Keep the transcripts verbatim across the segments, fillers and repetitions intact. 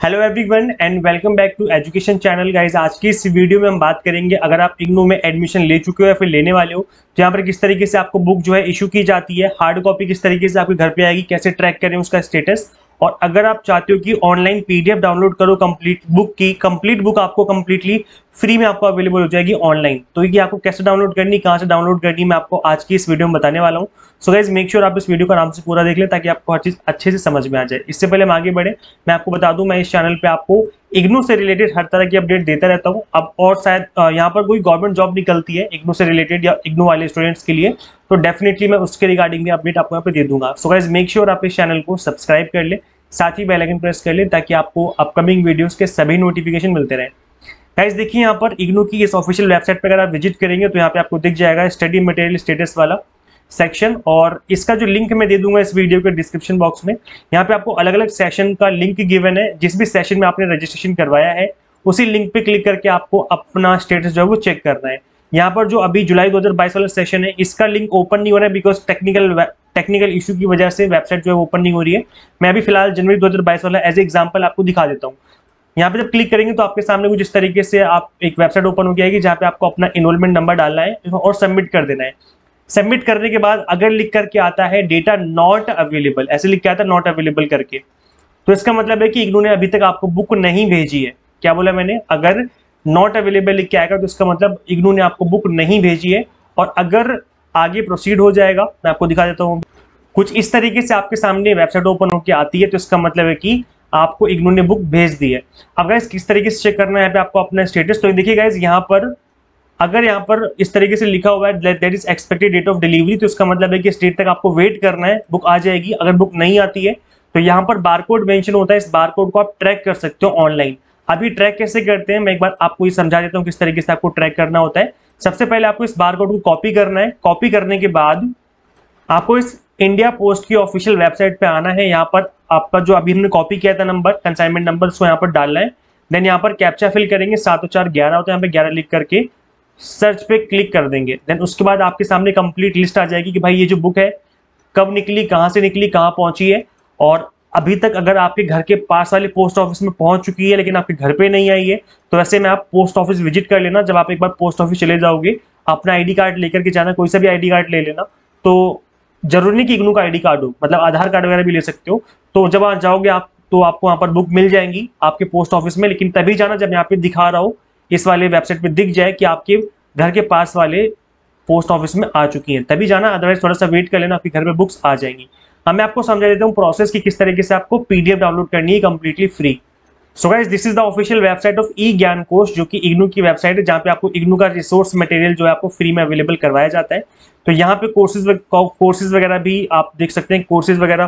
Hello everyone and welcome back to education channel guys. आज की इस वीडियो में हम बात करेंगे, अगर आप इग्नू में एडमिशन ले चुके हो या फिर लेने वाले हो तो यहाँ पर किस तरीके से आपको बुक जो है इशू की जाती है, हार्ड कॉपी किस तरीके से आपके घर पे आएगी, कैसे ट्रैक करें उसका स्टेटस। और अगर आप चाहते हो कि ऑनलाइन पीडीएफ डाउनलोड करो कंप्लीट बुक की, कंप्लीट बुक आपको कंप्लीटली फ्री में आपको अवेलेबल हो जाएगी ऑनलाइन, तो ये आपको कैसे डाउनलोड करनी, कहाँ से डाउनलोड करनी, मैं आपको आज की इस वीडियो में बताने वाला हूँ। सो गाइज मेक श्योर आप इस वीडियो को आराम से पूरा देख लें ताकि आपको हर चीज अच्छे से समझ में आ जाए। इससे पहले हम आगे बढ़े, मैं आपको बता दूं मैं इस चैनल पे आपको इग्नू से रिलेटेड हर तरह की अपडेट देता रहता हूं। अब और शायद यहाँ पर कोई गवर्नमेंट जॉब निकलती है इग्नू से रिलेटेड या इग्नू वाले स्टूडेंट्स के लिए, तो डेफिनेटली मैं उसके रिगार्डिंग भी अपडेट आपको यहाँ पे दे दूंगा। सो गाइज मेक श्योर आप इस चैनल को सब्सक्राइब कर ले, साथ ही बेल आइकन प्रेस कर ले ताकि आपको अपकमिंग वीडियोस के सभी नोटिफिकेशन मिलते रहे। गाइस देखिए यहाँ पर इग्नू की इस ऑफिशियल वेबसाइट पर अगर आप विजिट करेंगे तो यहाँ पे आपको दिख जाएगा स्टडी मटेरियल स्टेटस वाला सेक्शन, और इसका जो लिंक मैं दे दूंगा इस वीडियो के डिस्क्रिप्शन बॉक्स में। यहाँ पे आपको अलग अलग सेशन का लिंक गिवन है, जिस भी सेशन में आपने रजिस्ट्रेशन करवाया है उसी लिंक पे क्लिक करके आपको अपना स्टेटस जो है वो चेक करना है। यहाँ पर जो अभी जुलाई दो हज़ार बाईस वाला सेशन है इसका लिंक ओपन नहीं हो रहा है बिकॉज टेक्निकल टेक्निकल इशू की वजह से वेबसाइट जो है ओपन नहीं हो रही है। मैं अभी फिलहाल जनवरी दो हज़ार बाईस वाला एज एग्जाम्पल आपको दिखा देता हूँ। यहाँ पे जब क्लिक करेंगे तो आपके सामने कुछ इस तरीके से आप एक वेबसाइट ओपन हो जाएगी जहाँ पे आपको अपना इनरोलमेंट नंबर डालना है और सबमिट कर देना है। सबमिट करने के बाद अगर लिख करके आता है डेटा नॉट अवेलेबल, ऐसे लिख के आता है नॉट अवेलेबल करके, तो इसका मतलब है कि इग्नू ने अभी तक आपको बुक नहीं भेजी है। क्या बोला मैंने? अगर नॉट अवेलेबल लिख के आएगा तो इसका मतलब इग्नू ने आपको बुक नहीं भेजी है। और अगर आगे प्रोसीड हो जाएगा, मैं आपको दिखा देता हूँ, कुछ इस तरीके से आपके सामने वेबसाइट ओपन होकर आती है तो इसका मतलब है कि आपको इग्नू ने बुक भेज दी है। अब गाइस किस तरीके से चेक करना है यहाँ पे आपको अपना स्टेटस, तो देखिए गाइस यहाँ पर अगर यहाँ पर इस तरीके से लिखा हुआ है that is expected date of delivery, तो इसका मतलब है कि इस डेट तक आपको वेट करना है, बुक आ जाएगी। अगर बुक नहीं आती है तो यहाँ पर बारकोड मेंशन होता है, इस बारकोड को आप ट्रैक कर सकते हो ऑनलाइन। अभी ट्रैक कैसे करते हैं मैं एक बार आपको ये समझा देता हूँ किस तरीके से आपको ट्रैक करना होता है। सबसे पहले आपको इस बारकोड को कॉपी करना है। कॉपी करने के बाद आपको इस इंडिया पोस्ट की ऑफिशियल वेबसाइट पे आना है। यहाँ पर आपका जो अभी हमने कॉपी किया था नंबर, कंसाइनमेंट नंबर, उसको यहाँ पर डालना है। देन यहाँ पर कैप्चा फिल करेंगे, सात चार ग्यारह होता है, यहाँ पे ग्यारह लिख करके सर्च पे क्लिक कर देंगे। देन उसके बाद आपके सामने कंप्लीट लिस्ट आ जाएगी कि भाई ये जो बुक है कब निकली, कहाँ से निकली, कहाँ पहुंची है। और अभी तक अगर आपके घर के पास वाले पोस्ट ऑफिस में पहुंच चुकी है लेकिन आपके घर पे नहीं आई है तो ऐसे में आप पोस्ट ऑफिस विजिट कर लेना। जब आप एक बार पोस्ट ऑफिस चले जाओगे अपना आईडी कार्ड लेकर के जाना, कोई सा भी आईडी कार्ड ले लेना। तो जरूरी नहीं कि इग्नू का आईडी कार्ड हो, मतलब आधार कार्ड वगैरह भी ले सकते हो। तो जब वहां जाओगे आप तो आपको वहां पर बुक मिल जाएंगी आपके पोस्ट ऑफिस में, लेकिन तभी जाना जब यहाँ पे दिखा रहा हो इस वाले वेबसाइट पे दिख जाए कि आपके घर के पास वाले पोस्ट ऑफिस में आ चुकी हैं, तभी जाना। अदरवाइज थोड़ा सा वेट कर लेना, आपके घर में बुक्स आ जाएंगी। अब मैं आपको समझा देता हूँ प्रोसेस की किस तरीके से आपको पीडीएफ डाउनलोड करनी है completely free. So guys this is the official website of e Gyan Kosh, जो कि इग्नू की वेबसाइट है जहाँ पे आपको इग्नू का रिसोर्स मटेरियल जो है आपको फ्री में अवेलेबल करवाया जाता है। तो यहाँ पे कोर्सेज कोर्सेज वगैरह भी आप देख सकते हैं, कोर्सेज वगैरह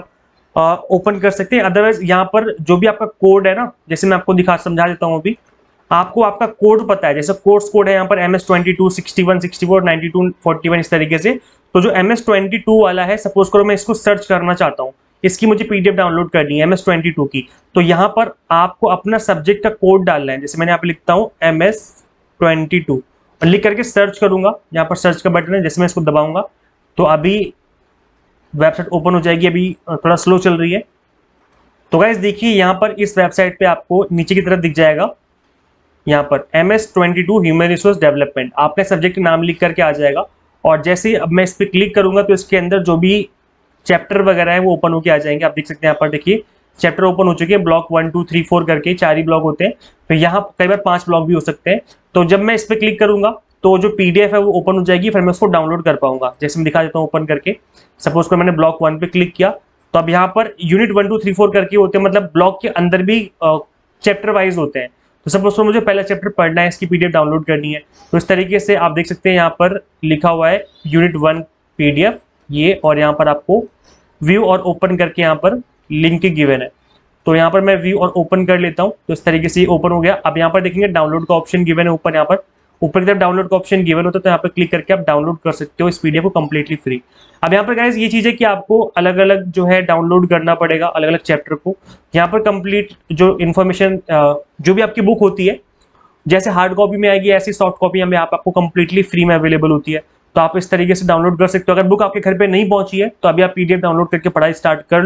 ओपन कर सकते हैं। अदरवाइज यहाँ पर जो भी आपका कोड है ना, जैसे मैं आपको दिखा समझा देता हूँ, अभी आपको आपका कोड पता है, जैसे कोर्स कोड है यहाँ पर M S twenty two sixty one sixty four ninety two forty one इस तरीके से। तो जो एम एस ट्वेंटी टू वाला है, सपोज करो मैं इसको सर्च करना चाहता हूँ, इसकी मुझे पीडीएफ डाउनलोड करनी है एम एस ट्वेंटी टू की, तो यहाँ पर आपको अपना सब्जेक्ट का कोड डालना है। जैसे मैंने यहाँ पे लिखता हूँ एम एस ट्वेंटी टू और लिख करके सर्च करूंगा। यहाँ पर सर्च का बटन है, जैसे मैं इसको दबाऊंगा तो अभी वेबसाइट ओपन हो जाएगी। अभी थोड़ा स्लो चल रही है। तो गाइस देखिए यहाँ पर इस वेबसाइट पे आपको नीचे की तरफ दिख जाएगा, यहाँ पर M S twenty two human resource development, आपने सब्जेक्ट नाम लिख करके आ जाएगा। और जैसे ही अब मैं इस पर क्लिक करूंगा तो इसके अंदर जो भी चैप्टर वगैरह है वो ओपन होके आ जाएंगे। आप देख सकते हैं यहाँ पर, देखिए चैप्टर ओपन हो चुके हैं, block one two three four करके चार ही ब्लॉक होते हैं, तो यहाँ कई बार पांच ब्लॉक भी हो सकते हैं। तो जब मैं इस पर क्लिक करूंगा तो जो पीडीएफ है वो ओपन हो जाएगी, फिर मैं उसको डाउनलोड कर पाऊंगा। जैसे मैं दिखा देता हूँ ओपन करके, सपोज को मैंने ब्लॉक वन पे क्लिक किया तो अब यहाँ पर unit one two three four करके होते हैं, मतलब ब्लॉक के अंदर भी चैप्टर वाइज होते हैं। तो सपोज को मुझे पहला चैप्टर पढ़ना है, इसकी पीडीएफ डाउनलोड करनी है, तो इस तरीके से आप देख सकते हैं यहाँ पर लिखा हुआ है यूनिट वन पीडीएफ ये, और यहाँ पर आपको व्यू और ओपन करके यहाँ पर लिंक गिवन है। तो यहाँ पर मैं व्यू और ओपन कर लेता हूँ, तो इस तरीके से ये ओपन हो गया। अब यहाँ पर देखेंगे डाउनलोड का ऑप्शन गिवन है ऊपर, यहाँ पर ऊपर की तरफ डाउनलोड का ऑप्शन गिवन होता है, तो यहाँ पर क्लिक करके आप डाउनलोड कर सकते हो इस पीडीएफ को कंप्लीटली फ्री। अब यहाँ पर गाइस ये चीज है कि आपको अलग अलग जो है डाउनलोड करना पड़ेगा अलग अलग चैप्टर को। यहाँ पर कंप्लीट जो इन्फॉर्मेशन जो भी आपकी बुक होती है, जैसे हार्ड कॉपी में आएगी ऐसी सॉफ्ट कॉपी हमें यहाँ पर आपको कंप्लीटली फ्री में अवेलेबल होती है। तो आप इस तरीके से डाउनलोड कर सकते हो। अगर बुक आपके घर पे नहीं पहुंची है तो अभी आप पीडीएफ डाउनलोड करके पढ़ाई स्टार्ट कर लो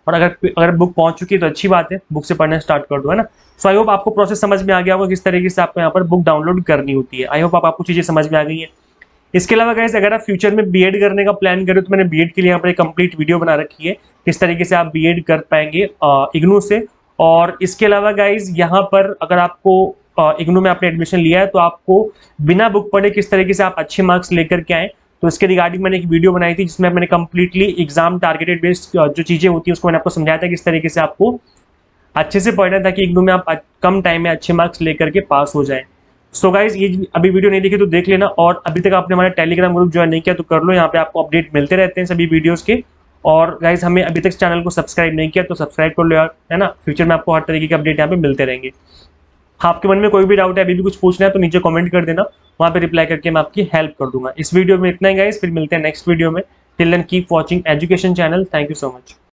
और अगर अगर बुक पहुंच चुकी है तो अच्छी बात है, बुक से पढ़ना स्टार्ट कर दो, है ना। सो आई होप आपको प्रोसेस समझ में आ गया होगा किस तरीके से आपको यहाँ पर बुक डाउनलोड करनी होती है। आई होप आप आपको चीज़ें समझ में आ गई है। इसके अलावा गाइस अगर आप फ्यूचर में बीएड करने का प्लान करें तो मैंने बीएड के लिए यहाँ पर एक कंप्लीट वीडियो बना रखी है, किस तरीके से आप बीएड कर पाएंगे इग्नू से। और इसके अलावा गाइस यहाँ पर अगर आपको इग्नू में आपने एडमिशन लिया है तो आपको बिना बुक पढ़े किस तरीके से आप अच्छे मार्क्स लेकर के आए, तो इसके रिगार्डिंग मैंने एक वीडियो बनाई थी जिसमें मैंने कंप्लीटली एग्जाम टारगेटेड बेस्ड जो चीज़ें होती है उसको मैंने आपको समझाया था किस तरीके से आपको अच्छे से पढ़ना था कि इग्नू में आप कम टाइम में अच्छे मार्क्स लेकर के पास हो जाए। सो गाइज ये अभी वीडियो नहीं देखी तो देख लेना, और अभी तक आपने हमारा टेलीग्राम ग्रुप ज्वाइन नहीं किया तो कर लो, यहाँ पे आपको अपडेट मिलते रहते हैं सभी वीडियोस के। और गाइज हमें अभी तक चैनल को सब्सक्राइब नहीं किया तो सब्सक्राइब कर लो यार, है ना। फ्यूचर में आपको हर तरीके के अपडेट यहाँ पे मिलते रहेंगे। आपके मन में कोई भी डाउट है, अभी भी कुछ पूछना है तो नीचे कमेंट कर देना, वहाँ पे रिप्लाई करके मैं आपकी हेल्प कर दूंगा। इस वीडियो में इतना ही गाइज, फिर मिलते हैं नेक्स्ट वीडियो में। Till then keep watching education channel. Thank you so much.